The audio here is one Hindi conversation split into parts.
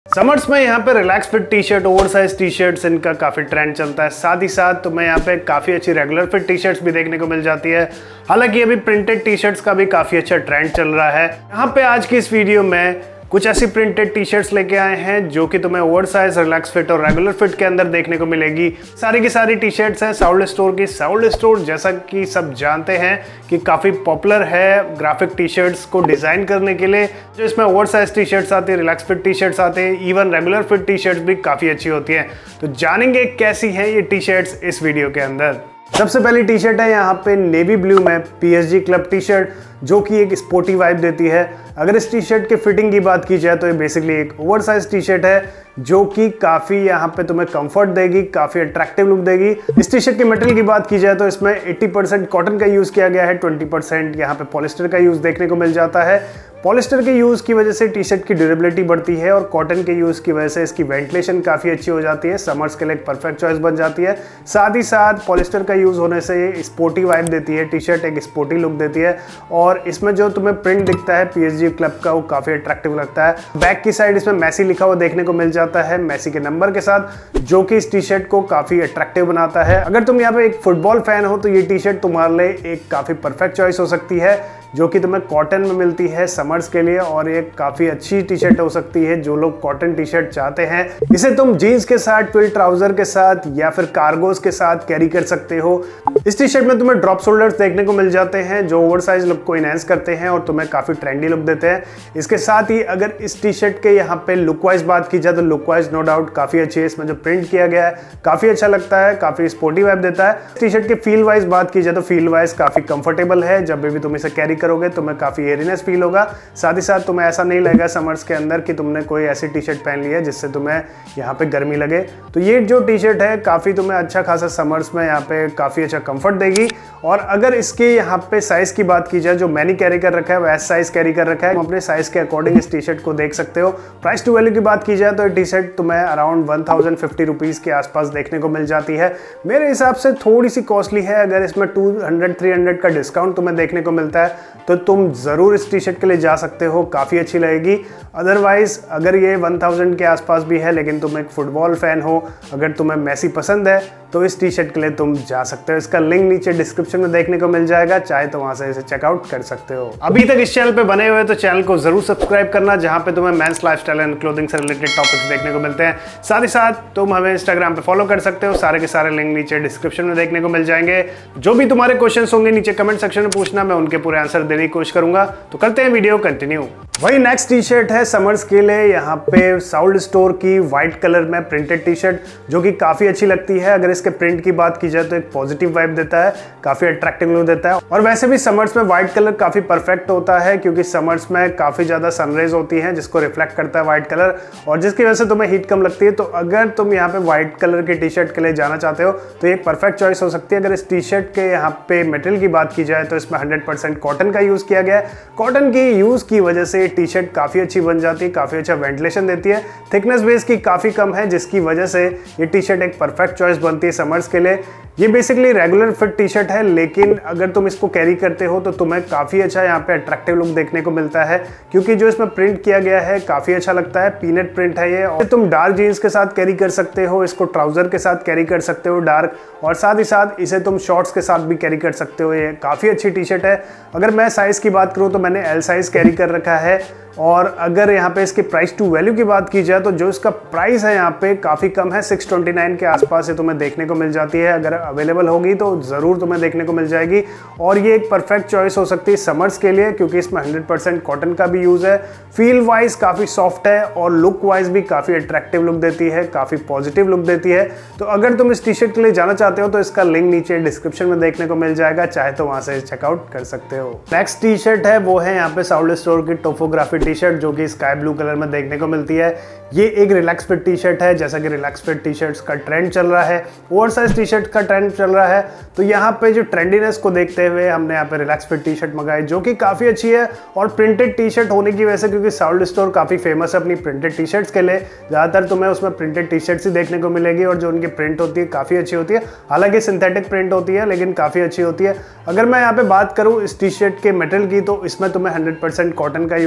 समर्स में यहाँ पे relax fit T shirt, over size T shirts, इनका काफ़ी ट्रेंड चलता है। साथ ही साथ तुम्हें यहाँ पे काफ़ी अच्छी रेगुलर फिट टी शर्ट्स भी देखने को मिल जाती है। हालांकि अभी प्रिंटेड टी शर्ट्स का भी काफ़ी अच्छा ट्रेंड चल रहा है। यहाँ पे आज की इस वीडियो में कुछ ऐसी प्रिंटेड टी शर्ट्स लेके आए हैं जो कि तुम्हें ओवर साइज, रिलैक्स फिट और रेगुलर फिट के अंदर देखने को मिलेगी। सारी की सारी टी शर्ट्स हैं साउल्ड स्टोर की। साउल्ड स्टोर जैसा कि सब जानते हैं कि काफ़ी पॉपुलर है ग्राफिक टी शर्ट्स को डिज़ाइन करने के लिए। जो इसमें ओवर साइज टी शर्ट्स आती है, रिलैक्स फिट टी शर्ट्स आते हैं, even regular fit T shirts भी काफ़ी अच्छी होती हैं। तो जानेंगे कैसी हैं ये टी शर्ट्स इस वीडियो के अंदर। सबसे पहली टी शर्ट है यहाँ पे नेवी ब्लू में PSG क्लब टी शर्ट, जो कि एक स्पोर्टी वाइब देती है। अगर इस टी शर्ट के फिटिंग की बात की जाए तो ये बेसिकली एक ओवर साइज टी शर्ट है जो कि काफ़ी यहाँ पे तुम्हें कंफर्ट देगी, काफ़ी अट्रैक्टिव लुक देगी। इस टी शर्ट के मटेरियल की बात की जाए तो इसमें 80% कॉटन का यूज़ किया गया है, 20% यहाँ पे पॉलिस्टर का यूज़ देखने को मिल जाता है। पॉलिस्टर के यूज़ की वजह से टी शर्ट की ड्यूरेबिलिटी बढ़ती है और कॉटन के यूज़ की वजह से इसकी वेंटिलेशन काफ़ी अच्छी हो जाती है। समर्स के लिए एक परफेक्ट चॉइस बन जाती है। साथ ही साथ पॉलिस्टर का यूज़ होने से ये स्पोर्टी वाइब देती है, टी शर्ट एक स्पोर्टी लुक देती है। और इसमें जो तुम्हें प्रिंट दिखता है PSG क्लब का, वो काफ़ी अट्रैक्टिव लगता है। बैक की साइड इसमें मैसी लिखा हुआ देखने को मिल जाता है, मैसी के नंबर के साथ, जो कि इस टी शर्ट को काफ़ी अट्रैक्टिव बनाता है। अगर तुम यहाँ पे एक फुटबॉल फैन हो तो ये टी शर्ट तुम्हारे लिए एक काफ़ी परफेक्ट चॉइस हो सकती है, जो कि तुम्हें कॉटन में मिलती है समर्स के लिए। और ये काफ़ी अच्छी टी शर्ट हो सकती है जो लोग कॉटन टी शर्ट चाहते हैं। इसे तुम जीन्स के साथ, ट्विल ट्राउजर के साथ या फिर कार्गोस के साथ कैरी कर सकते हो। इस टी शर्ट में तुम्हें ड्रॉप शोल्डर्स देखने को मिल जाते हैं जो ओवर साइज लुक को इनहेंस करते हैं और तुम्हें काफ़ी ट्रेंडी लुक देते हैं। इसके साथ ही अगर इस टी शर्ट के यहाँ पे लुक वाइज बात की जाए तो लुक वाइज नो डाउट काफ़ी अच्छी है। इसमें जो प्रिंट किया गया है काफ़ी अच्छा लगता है, काफ़ी स्पोर्टी वाइब देता है। टी शर्ट के फील वाइज बात की जाए तो फील वाइज काफ़ी कंफर्टेबल है। जब भी तुम इसे कैरी करोगे तुम्हें काफ़ी एयरीनेस फील होगा। साथ ही साथ तुम्हें ऐसा नहीं लगेगा समर्स के अंदर कि तुमने कोई ऐसी टी शर्ट पहन ली है जिससे तुम्हें यहाँ पे गर्मी लगे। तो ये जो टी शर्ट है काफ़ी तुम्हें अच्छा खासा समर्स में यहाँ पे काफ़ी अच्छा कंफर्ट देगी। और अगर इसके यहाँ पे साइज़ की बात की जाए, जो मैंने कैरी कर रखा है वो एस साइज़ कैरी कर रखा है। तुम अपने साइज़ के अकॉर्डिंग इस टी शर्ट को देख सकते हो। प्राइस टू वैल्यू की बात की जाए तो ये टी शर्ट तुम्हें अराउंड 1050 रुपीज़ के आसपास देखने को मिल जाती है। मेरे हिसाब से थोड़ी सी कॉस्टली है। अगर इसमें 200-300 का डिस्काउंट तुम्हें देखने को मिलता है तो तुम ज़रूर इस टी शर्ट के लिए जा सकते हो, काफ़ी अच्छी लगेगी। अदरवाइज अगर ये 1000 के आसपास भी है लेकिन तुम एक फुटबॉल फैन हो, अगर तुम्हें मेसी पसंद है तो इस टी शर्ट के लिए तुम जा सकते हो। इसका लिंक नीचे डिस्क्रिप्शन में देखने को मिल जाएगा, चाहे तो वहां से इसे चेकआउट कर सकते हो। अभी तक इस चैनल पे बने हुए तो चैनल को जरूर सब्सक्राइब करना, जहां पे तुम्हें मेंस लाइफस्टाइल एंड क्लोथिंग से रिलेटेड टॉपिक्स देखने को मिलते हैं। साथ ही साथ तुम हमें इंस्टाग्राम पे फॉलो कर सकते हो। सारे के सारे लिंक नीचे डिस्क्रिप्शन में देखने को मिल जाएंगे। जो भी तुम्हारे क्वेश्चन होंगे नीचे कमेंट सेक्शन में पूछना, मैं उनके पूरे आंसर देने की कोशिश करूंगा। तो करते हैं वीडियो कंटिन्यू। वही नेक्स्ट टी शर्ट है समर्स के लिए, यहाँ पे साउल्ड स्टोर की व्हाइट कलर में प्रिंटेड टी शर्ट, जो कि काफ़ी अच्छी लगती है। अगर इसके प्रिंट की बात की जाए तो एक पॉजिटिव वाइब देता है, काफ़ी अट्रैक्टिव लुक देता है। और वैसे भी समर्स में व्हाइट कलर काफ़ी परफेक्ट होता है क्योंकि समर्स में काफ़ी ज़्यादा सनरेज होती हैं जिसको रिफ्लेक्ट करता है व्हाइट कलर, और जिसकी वजह से तुम्हें हीट कम लगती है। तो अगर तुम यहाँ पे व्हाइट कलर की टी शर्ट के लिए जाना चाहते हो तो ये एक परफेक्ट चॉइस हो सकती है। अगर इस टी शर्ट के यहाँ पे मटेरियल की बात की जाए तो इसमें 100% कॉटन का यूज़ किया गया है। कॉटन की यूज़ की वजह से टी शर्ट काफ़ी अच्छी बन जाती है, काफ़ी अच्छा वेंटिलेशन देती है। थिकनेस बेस की काफ़ी कम है जिसकी वजह से ये टी शर्ट एक परफेक्ट चॉइस बनती है समर्स के लिए। ये basically regular fit T shirt है, लेकिन अगर तुम इसको कैरी करते हो तो तुम्हें काफ़ी अच्छा यहाँ पे अट्रैक्टिव लुक देखने को मिलता है क्योंकि जो इसमें प्रिंट किया गया है काफ़ी अच्छा लगता है। पीनट प्रिंट है ये, और तुम डार्क जीन्स के साथ कैरी कर सकते हो, इसको ट्राउजर के साथ कैरी कर सकते हो डार्क, और साथ ही साथ इसे तुम शॉर्ट्स के साथ भी कैरी कर सकते हो। ये काफ़ी अच्छी टी शर्ट है। अगर मैं साइज़ की बात करूँ तो मैंने L साइज़ कैरी कर रखा है। और अगर यहाँ पे इसकी प्राइस टू वैल्यू की बात की जाए तो जो इसका प्राइस है यहाँ पे काफ़ी कम है, 629 के आसपास से तुम्हें देखने को मिल जाती है। अगर अवेलेबल होगी तो ज़रूर तुम्हें देखने को मिल जाएगी। और ये एक परफेक्ट चॉइस हो सकती है समर्स के लिए क्योंकि इसमें 100% कॉटन का भी यूज़ है। फील वाइज काफ़ी सॉफ्ट है और लुक वाइज भी काफ़ी अट्रैक्टिव लुक देती है, काफ़ी पॉजिटिव लुक देती है। तो अगर तुम इस टी शर्ट के लिए जाना चाहते हो तो इसका लिंक नीचे डिस्क्रिप्शन में देखने को मिल जाएगा, चाहे तो वहाँ से चेकआउट कर सकते हो। नेक्स्ट टी शर्ट है वो है यहाँ पे साउल्ड स्टोर की टोपोग्राफी टी शर्ट, जो कि स्काई ब्लू कलर में देखने को मिलती है। ये एक रिलैक्स फिट टी शर्ट है, जैसा कि रिलैक्स फिट टी शर्ट्स का ट्रेंड चल रहा है, ओवर साइज टी शर्ट का ट्रेंड चल रहा है। तो यहाँ पे जो ट्रेंडीनेस को देखते हुए हमने यहाँ पे रिलैक्स फिट टी शर्ट मंगाई, जो कि काफ़ी अच्छी है। और प्रिंटेड टी शर्ट होने की वजह से, क्योंकि साउल्ड स्टोर काफ़ी फेमस है अपनी प्रिंटेड टी शर्ट्स के लिए, ज़्यादातर तुम्हें उसमें प्रिंटेड टी शर्ट्स ही देखने को मिलेगी और जो उनकी प्रिंट होती है काफ़ी अच्छी होती है। हालांकि सिंथेटिक प्रिंट होती है लेकिन काफ़ी अच्छी होती है। अगर मैं यहाँ पे बात करूँ इस टी शर्ट के मटेरियल की तो इसमें तुम्हें 100% कॉटन का यूज़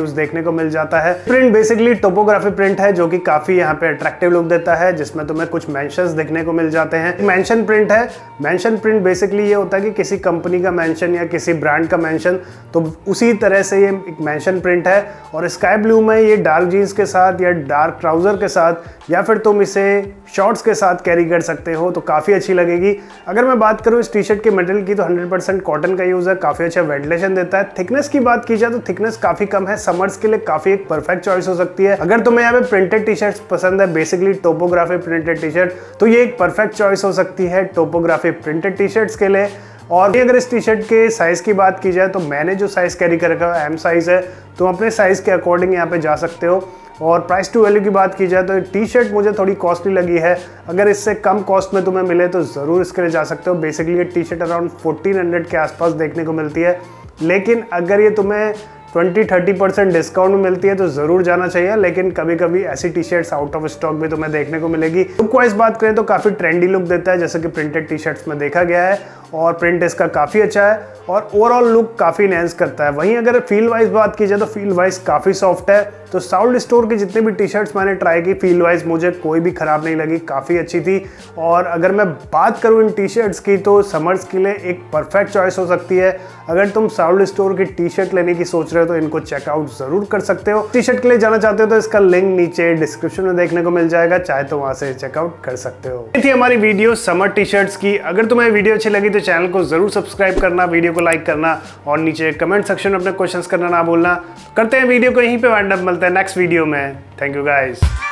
यूज देखने को मिल जाता है। प्रिंट बेसिकली टोपोग्राफी प्रिंट है जो कि काफी यहाँ पे अट्रैक्टिव लुक देता है, जिसमें तुम्हें कुछ मेंशंस देखने को मिल जाते हैं। मेंशन प्रिंट है। मेंशन प्रिंट बेसिकली ये होता है कि किसी कंपनी का मेंशन या किसी ब्रांड का मेंशन, तो उसी तरह से ये एक मेंशन प्रिंट है। और स्काई ब्लू में ये डार्क जीन्स के साथ या डार्क ट्राउजर के साथ या फिर तुम इसे शॉर्ट्स के साथ कैरी कर सकते हो, तो काफ़ी अच्छी लगेगी। अगर मैं बात करूँ इस टी शर्ट के मटेरियल की, तो 100% कॉटन का यूज़ है, काफ़ी अच्छा वेंटिलेशन देता है। थिकनेस की बात की जाए तो थिकनेस काफ़ी कम है, समर्स के लिए काफ़ी एक परफेक्ट चॉइस हो सकती है। अगर तुम्हें यहाँ पे प्रिंटेड टी शर्ट्स पसंद है, basically topography printed T shirt, तो ये एक परफेक्ट चॉइस हो सकती है टोपोग्राफी प्रिंटेड टी शर्ट्स के लिए। और अगर इस टी शर्ट के साइज़ की बात की जाए तो मैंने जो साइज़ कैरी कर रखा है एम साइज़ है, तुम अपने साइज़ के अकॉर्डिंग यहाँ पे जा सकते हो। और प्राइस टू वैल्यू की बात की जाए तो टी शर्ट मुझे थोड़ी कॉस्टली लगी है। अगर इससे कम कॉस्ट में तुम्हें मिले तो ज़रूर इसके लिए जा सकते हो। बेसिकली ये टी शर्ट अराउंड 1400 के आसपास देखने को मिलती है, लेकिन अगर ये तुम्हें 20-30% डिस्काउंट में मिलती है तो ज़रूर जाना चाहिए। लेकिन कभी कभी ऐसी T shirts out of stock भी तुम्हें देखने को मिलेगी। लुक वाइज बात करें तो काफ़ी ट्रेंडी लुक देता है, जैसे कि प्रिंटेड टी शर्ट्स में देखा गया है, और प्रिंट इसका काफ़ी अच्छा है और ओवरऑल लुक काफ़ी इनहेंस करता है। वहीं अगर फील वाइज बात की जाए तो फील वाइज काफ़ी सॉफ्ट है। तो साउंड स्टोर की जितनी भी टी शर्ट्स मैंने ट्राई की, फील वाइज मुझे कोई भी ख़राब नहीं लगी, काफ़ी अच्छी थी। और अगर मैं बात करूँ इन टी शर्ट्स की, तो समर्स के लिए एक परफेक्ट चॉइस हो सकती है। अगर तुम साउंड स्टोर की टी शर्ट लेने की सोच रहे हो तो इनको चेकआउट ज़रूर कर सकते हो। टी शर्ट के लिए जाना चाहते हो तो इसका लिंक नीचे डिस्क्रिप्शन में देखने को मिल जाएगा, चाहे तो वहाँ से चेकआउट कर सकते हो। ये थी हमारी वीडियो समर टी शर्ट्स की। अगर तुम्हें वीडियो अच्छी लगी तो चैनल को ज़रूर सब्सक्राइब करना, वीडियो को लाइक करना और नीचे कमेंट सेक्शन में अपने क्वेश्चंस करना ना भूलना। करते हैं वीडियो को यहीं पे वाइंड अप, मिलते हैं नेक्स्ट वीडियो में। Thank you guys.